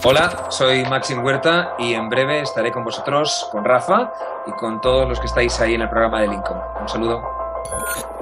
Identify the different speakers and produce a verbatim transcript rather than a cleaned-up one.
Speaker 1: Hola, soy Maxim Huerta y en breve estaré con vosotros, con Rafa y con todos los que estáis ahí en el programa de Lincoln. Un saludo.